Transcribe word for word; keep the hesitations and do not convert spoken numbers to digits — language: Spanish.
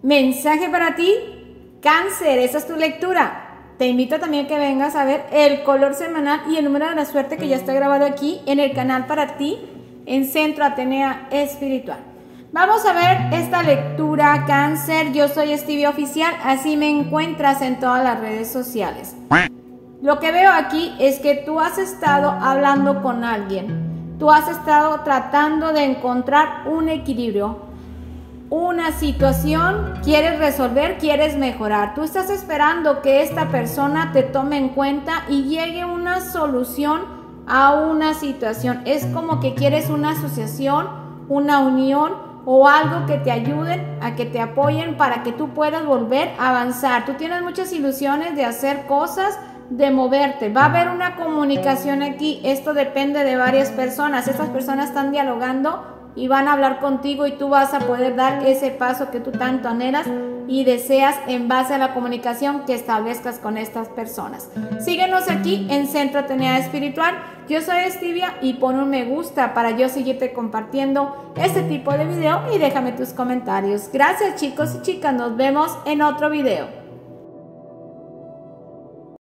Mensaje para ti, Cáncer, esa es tu lectura. Te invito también a que vengas a ver el color semanal y el número de la suerte que ya está grabado aquí en el canal para ti en Centro Atenea Espiritual. Vamos a ver esta lectura, Cáncer. Yo soy Stevie Oficial, así me encuentras en todas las redes sociales. Lo que veo aquí es que tú has estado hablando con alguien. Tú has estado tratando de encontrar un equilibrio, una situación, quieres resolver, quieres mejorar. Tú estás esperando que esta persona te tome en cuenta y llegue una solución a una situación. Es como que quieres una asociación, una unión o algo que te ayuden, a que te apoyen para que tú puedas volver a avanzar. Tú tienes muchas ilusiones de hacer cosas, de moverte. Va a haber una comunicación aquí. Esto depende de varias personas. Estas personas están dialogando y van a hablar contigo y tú vas a poder dar ese paso que tú tanto anhelas y deseas en base a la comunicación que establezcas con estas personas. Síguenos aquí en Centro Atenea Espiritual. Yo soy Stevia y pon un me gusta para yo seguirte compartiendo este tipo de video y déjame tus comentarios. Gracias chicos y chicas, nos vemos en otro video.